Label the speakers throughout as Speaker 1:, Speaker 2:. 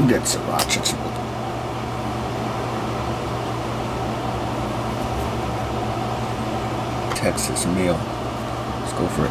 Speaker 1: get sriracha too. Texas meal. Let's go for it.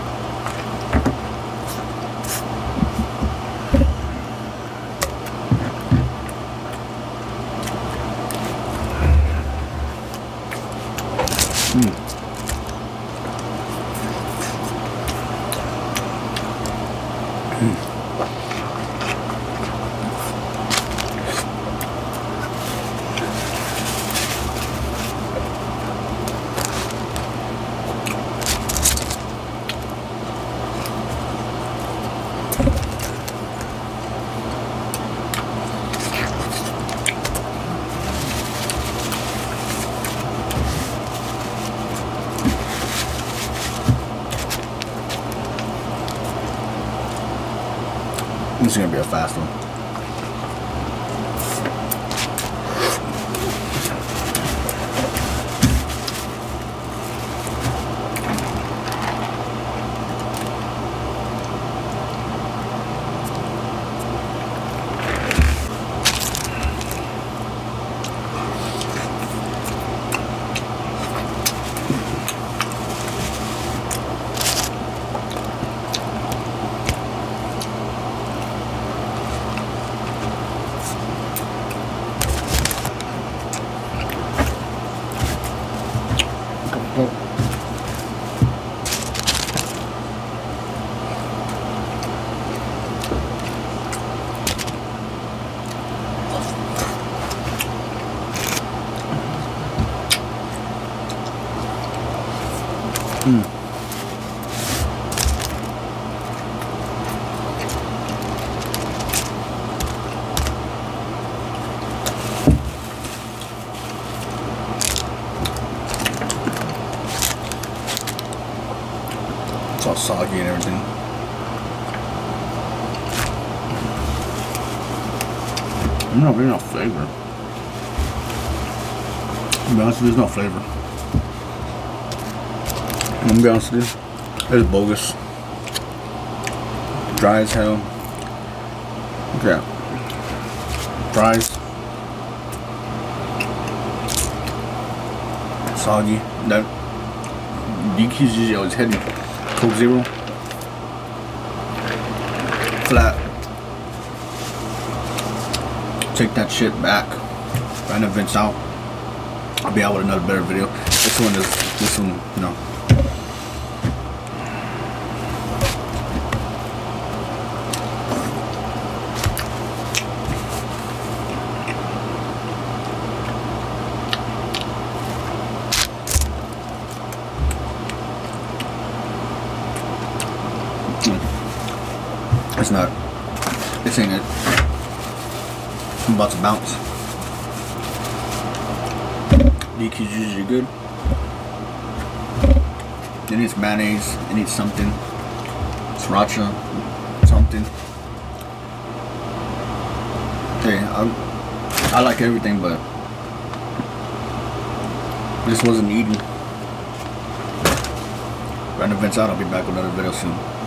Speaker 1: This is gonna be a fast one. It's all soggy and everything. No, there's no flavor. To be honest with you, there's no flavor. I'm gonna be honest with you, it's bogus. Dry as hell. Look at that. Fries. Soggy. That DQ's usually always heavy. Coke Zero. Flat. Take that shit back. Random Vince out. I'll be out with another better video. This one, you know. It's not. This ain't it. I'm about to bounce. DQ's usually good. It needs mayonnaise. It needs something. Sriracha. Something. Hey, I like everything, but this wasn't eaten. Random Vince out. I'll be back with another video soon.